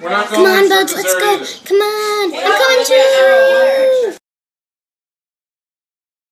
Come on, buds, let's go. Come on. I'm coming too.